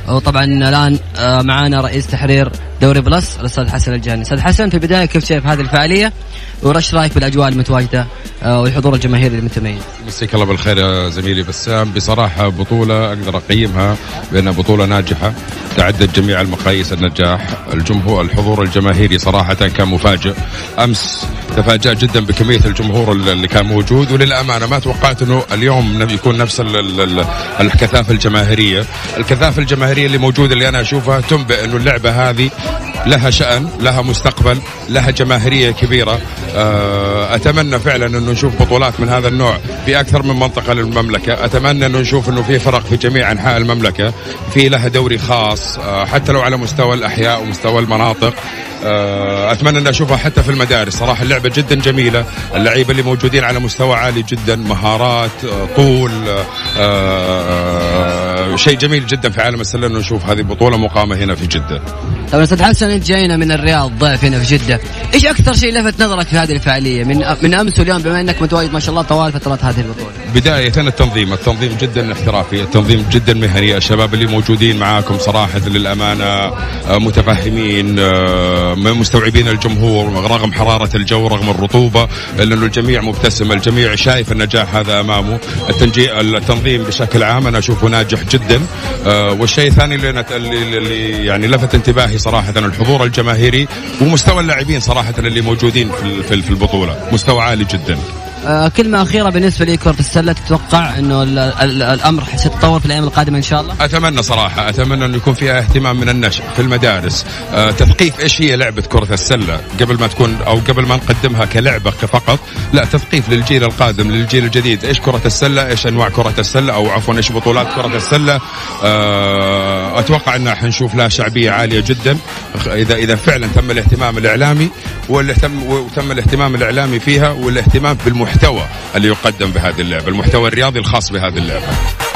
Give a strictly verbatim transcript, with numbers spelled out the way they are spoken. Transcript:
وطبعا الآن معانا رئيس تحرير دوري بلس الأستاذ حسن الجهني. أستاذ حسن، في البداية كيف شايف هذه الفعالية ورش رأيك بالأجواء المتواجدة والحضور الجماهيري المتميز؟ مسيك الله بالخير يا زميلي بسام. بصراحة بطولة أقدر أقيمها بأنها بطولة ناجحة تعدت جميع المقاييس النجاح. الجمهور الحضور الجماهيري صراحة كان مفاجئ. أمس تفاجأ جدا بكمية الجمهور اللي كان موجود، وللأمانة ما توقعت أنه اليوم يكون نفس الكثافة الجماهيرية. الكثافة الجماهيرية اللي موجودة اللي أنا أشوفها تنبئ أنه اللعبة هذه لها شأن، لها مستقبل، لها جماهيرية كبيرة. أتمنى فعلا أنه نشوف بطولات من هذا النوع في أكثر من منطقة للمملكة. أتمنى أنه نشوف أنه في فرق في جميع أنحاء المملكة في لها دوري خاص، حتى لو على مستوى الأحياء ومستوى المناطق. أتمنى أن أشوفها حتى في المدارس. صراحة اللعبة جدا جميلة، اللعيبة اللي موجودين على مستوى عالي جدا، مهارات، طول، شيء جميل جدا في عالم السلة أنه نشوف هذه البطولة مقامة هنا في جدة. طبعا أستاذ حسن، أنت جاينا من الرياض ضيف هنا في جدة، إيش أكثر شيء لفت نظرك في هذه الفعالية من من أمس واليوم بما أنك متواجد ما شاء الله طوال فترات هذه البطولة؟ بداية التنظيم، التنظيم جدا احترافي، التنظيم جدا مهني. الشباب اللي موجودين معاكم صراحة للأمانة متفهمين، مستوعبين الجمهور رغم حرارة الجو رغم الرطوبة، لأنه الجميع مبتسم، الجميع شايف النجاح هذا أمامه. التنظيم بشكل عام أنا أشوفه ناجح جدا. والشيء الثاني اللي, اللي يعني لفت انتباهي صراحة الحضور الجماهيري ومستوى اللاعبين صراحة اللي موجودين في في البطولة مستوى عالي جدا. آه كلمة أخيرة بالنسبة لكرة السلة، تتوقع إنه الأمر سيتطور في الأيام القادمة إن شاء الله؟ أتمنى صراحة، أتمنى إنه يكون فيها اهتمام من النشء في المدارس، آه تثقيف إيش هي لعبة كرة السلة قبل ما تكون أو قبل ما نقدمها كلعبة فقط، لا تثقيف للجيل القادم للجيل الجديد. إيش كرة السلة، إيش أنواع كرة السلة أو عفوا إيش بطولات كرة السلة. آه أتوقع إن حنشوف لها شعبية عالية جدا إذا إذا فعلا تم الاهتمام الإعلامي والاهتم وتم الاهتمام الإعلامي فيها والاهتمام بالمحتوى اللي يقدم بهذه اللعبة، المحتوى الرياضي الخاص بهذه اللعبة.